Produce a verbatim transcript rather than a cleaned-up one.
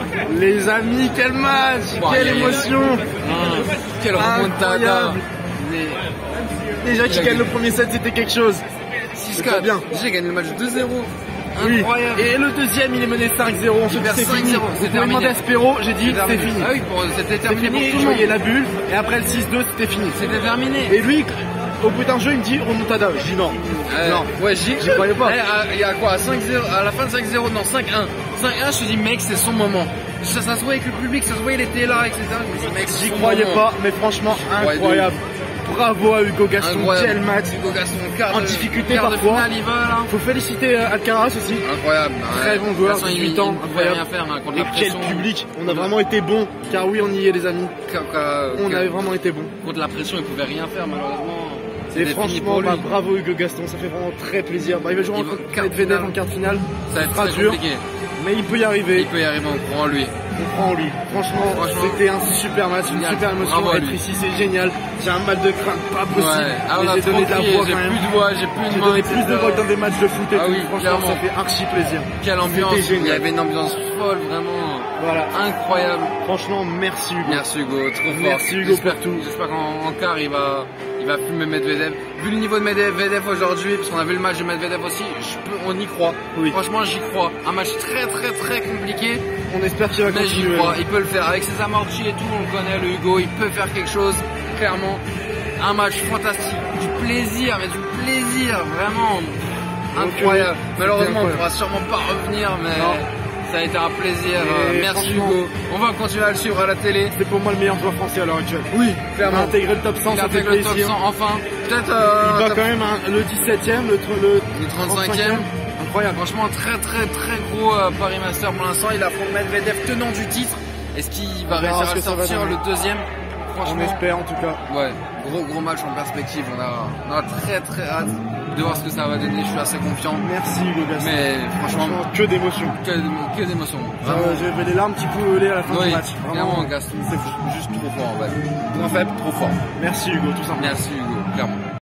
Les amis, quel match, Wow, quelle yeah, émotion, yeah. Quelle remontada. Déjà qu'il gagne le premier set, c'était quelque chose. six quatre. Bien. J'ai gagné le match deux zéro. Oui. Incroyable. Et le deuxième, il est mené cinq zéro. On se dit c'est fini. C'est Vous demandez à Spero, j'ai dit c'est fini. Ah oui, c'était terminé pour tout Je le monde. voyais la bulle et après le six deux, c'était fini. C'était terminé. Et lui, au bout d'un jeu, il me dit remontada. Je dis non. Euh, non. Ouais, j'y croyais pas. Il y a quoi, cinq zéro, à la fin de cinq zéro, non, cinq un. cinq un, je me suis dit, mec, c'est son moment. Ça, ça se voyait avec le public, ça se voyait, il était là, et cetera. J'y croyais pas, mais franchement, incroyable. Bravo à Hugo Gaston, quel match. Hugo Gaston, quart en de, difficulté quart parfois. De finale, il va, là. Faut féliciter euh, Alcaraz aussi. Incroyable. Très ouais. bon joueur, Façon, dix-huit il, ans, il incroyable. Rien faire, hein, contre et la pression. quel public. On a vraiment été bon, car oui, on y est les amis. Car, car, on car, avait vraiment été bon. Contre la pression, il pouvait rien faire malheureusement. Et franchement, bah, bravo Hugo Gaston, ça fait vraiment très plaisir. Bah, il va jouer contre Medvedev en quart de finale. Ça va être très dur, compliqué. mais il peut y arriver. Il peut y arriver, on croit en lui. On croit en lui. Franchement, Franchement c'était un super match, une super émotion. Être ici, c'est génial. J'ai un mal de crâne, pas possible. Ouais. Ah, j'ai donné de la voix j'ai quand même. Plus de voix, j'ai plus de J'ai main, donné plus de voix dans des matchs de foot et ah tout. Oui, franchement, clairement. ça fait archi plaisir. Quelle ambiance. Génial. Il y avait une ambiance folle, vraiment. Voilà. Incroyable. Franchement, merci Hugo. Merci Hugo, trop fort. Merci Hugo pour tout. J'espère qu'en quart, il va, il va fumer Medvedev. Vu le niveau de Medvedev aujourd'hui, parce qu'on a vu le match de Medvedev aussi, je peux, on y croit. Oui. Franchement, j'y crois. Un match très très très compliqué. On espère qu'il va mais continuer. j'y crois. Il peut le faire. Avec ses amortis et tout, on le connaît, le Hugo, il peut faire quelque chose, clairement. Un match fantastique. Du plaisir, mais du plaisir, vraiment. Incroyable. Donc, malheureusement, incroyable. On pourra sûrement pas revenir, mais non. Ça a été un plaisir. Et merci Hugo. On va continuer à le suivre à la télé. C'est pour moi le meilleur joueur français à l'heure actuelle. Oui, clairement. Il a intégré le top cent, il ça fait plaisir. le top cent, enfin. Peut-être. Euh, il bat quand même un, le dix-septième, le, le, le trente-cinquième. Incroyable. Franchement, très très très gros euh, Paris Master pour l'instant. Il affronte Medvedev, tenant du titre. Est-ce qu'il va réussir à le sortir le deuxième? Franchement, on espère en tout cas. Ouais, gros gros match en perspective. On a, on a très très hâte de voir ce que ça va donner. Je suis assez confiant. Merci Hugo Gaston. Mais franchement, franchement que d'émotions. Que, que d'émotions. Euh, J'avais les larmes qui coulaient à la fin oui, du match. Vraiment, Gaston, c'est juste trop fort en fait. Trop faible, trop fort. Merci Hugo, tout simplement. Merci Hugo, clairement.